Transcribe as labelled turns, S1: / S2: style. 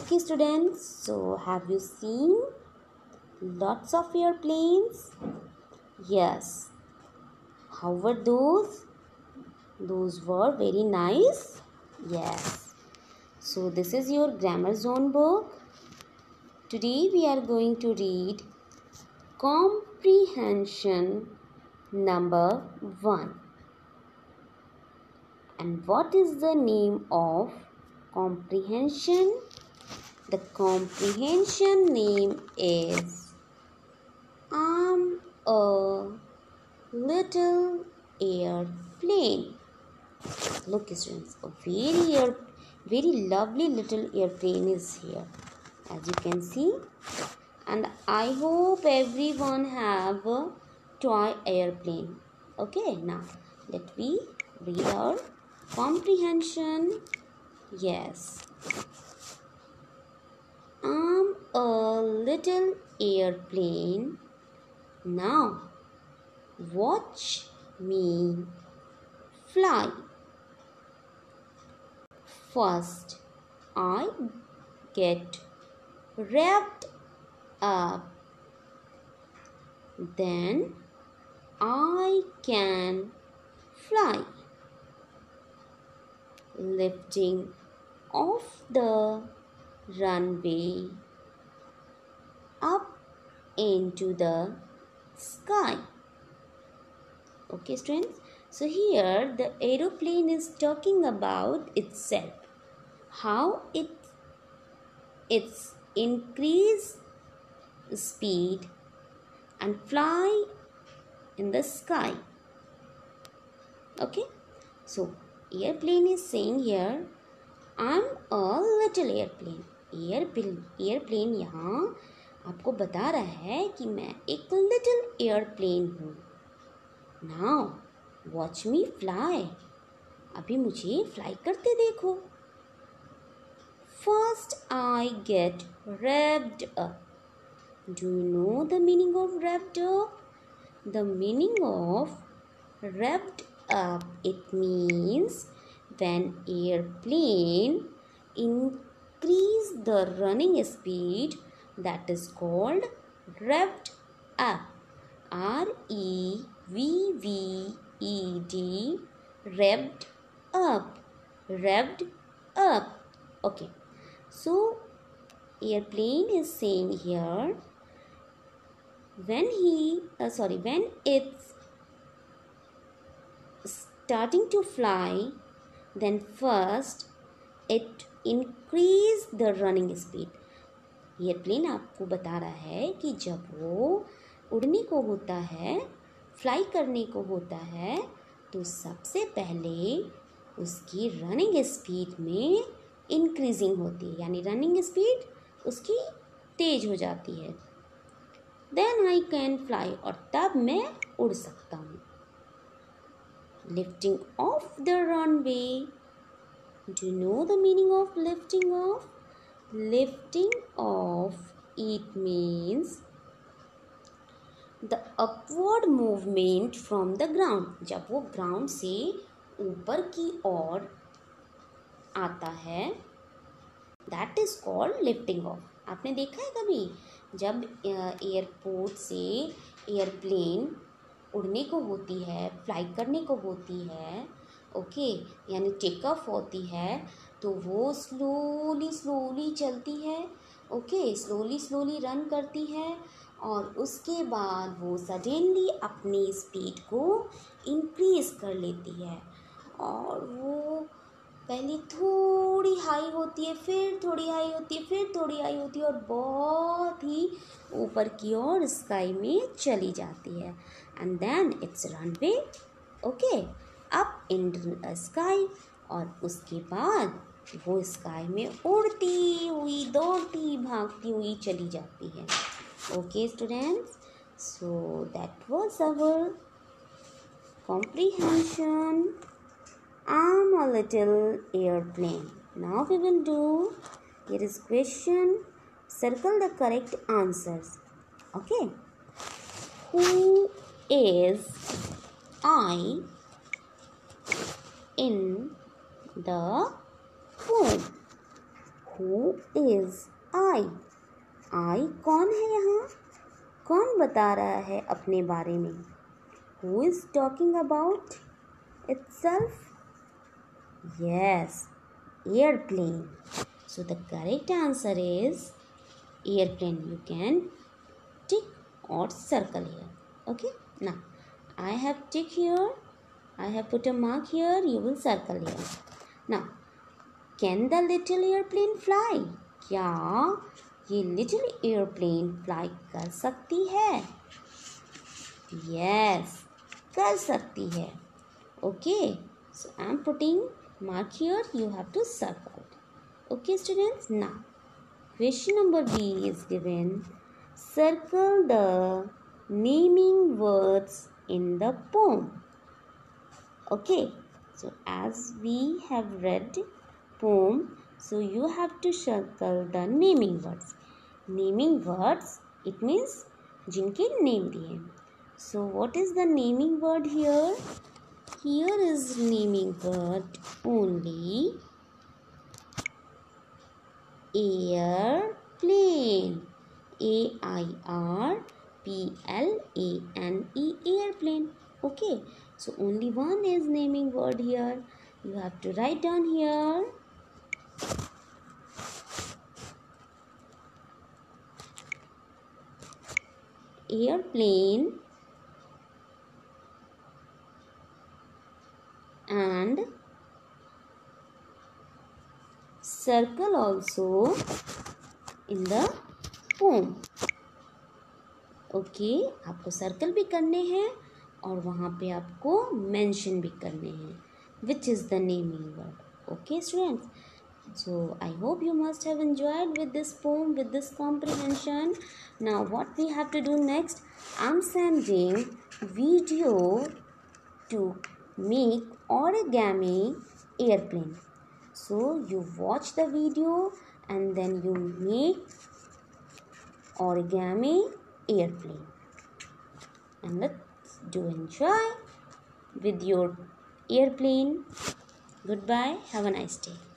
S1: Okay students, so have you seen lots of airplanes? Yes. How were those? Those were very nice. Yes. So this is your grammar zone book. Today we are going to read comprehension number 1. And what is the name of comprehension? The comprehension name is I'm a little airplane. Look students, a very lovely little airplane is here, as you can see. And I hope everyone have a toy airplane. Okay, now let me read our comprehension. Yes. I'm a little airplane. Now watch me fly. First, I get revved up. Then I can fly. Lifting off the runway up into the sky. Okay students, so here the aeroplane is talking about itself, how it's increase speed and fly in the sky. Okay, so airplane is saying here I'm a little airplane. Airplane यहाँ आपको बता रहा है कि मैं एक little airplane हूँ. Now watch me fly. अभी मुझे फ्लाई करते देखो. First I get revved up. Do you know the meaning of revved up? The meaning of revved up, it means when airplane increase the running speed, that is called revved up. R-E-V-V-E-D, revved up. Revved up. Okay, so airplane is saying here when it's starting to fly, then first it increase the running speed. Airplane आपको बता रहा है कि जब वो उड़ने को होता है, फ्लाई करने को होता है, तो सबसे पहले उसकी रनिंग स्पीड में इंक्रीजिंग होती है, यानी रनिंग स्पीड उसकी तेज हो जाती है. देन आई कैन फ्लाई, और तब मैं उड़ सकता हूँ. Lifting off the runway. Do you know the meaning of lifting off? Lifting off, it means the upward movement from the ground. जब वो ground से ऊपर की ओर आता है, that is called lifting off. आपने देखा है कभी जब एयरपोर्ट से एयरप्लेन उड़ने को होती है, फ्लाई करने को होती है, ओके, यानी टेक ऑफ होती है, तो वो स्लोली चलती है, ओके, स्लोली रन करती है, और उसके बाद वो सडनली अपनी स्पीड को इंक्रीज कर लेती है, और वो पहले थोड़ी हाई होती है, फिर थोड़ी हाई होती है, फिर थोड़ी हाई होती है, और बहुत ही ऊपर की ओर स्काई में चली जाती है. And then it's runway, okay, up in the sky. और उसके बाद वो स्काई में उड़ती हुई, दौड़ती, भागती हुई चली जाती है. Okay students, so that was our comprehension. I'm a little airplane. Now we will do, here is question, circle the correct answers. Okay, who is I in the poem? Who is I? I कौन है यहाँ? कौन बता रहा है अपने बारे में? Who is talking about itself? Yes, airplane. So the correct answer is airplane. You can tick or circle here. Okay, now I have tick here, I have put a mark here, you will circle here. Now, can the little airplane fly? क्या ये little airplane fly कर सकती है? Yes, कर सकती है. Okay, so I am putting mark here, you have to circle it. Okay students, now question number B is given. Circle the naming words in the poem. Okay, so as we have read poem, so you have to circle the naming words. Naming words, it means जिनके name दिए. So what is the naming word here? Here is naming word only airplane. A-I-R-P-L-A-N-E, airplane. Okay, so only one is naming word here. You have to write down here. Airplane and circle also in the poem. Okay, आपको circle भी करने हैं और वहाँ पे आपको mention भी करने हैं which is the naming word. Okay students, so I hope you must have enjoyed with this poem, with this comprehension. Now what we have to do next, I'm sending video to make origami airplane. So you watch the video and then you make origami airplane and let's do enjoy with your airplane. Goodbye, have a nice day.